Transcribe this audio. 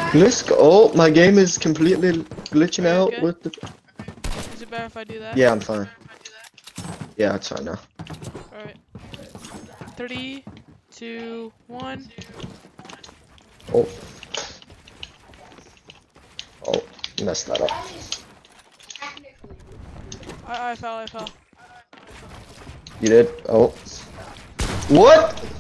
Let's go. Oh, my game is completely glitching out Okay. with the. Is it better if I do that? Yeah, I'm fine. Yeah, it's fine now. Alright. 3, 2, 1. Oh. Oh, messed that up. I fell. You did? Oh. What?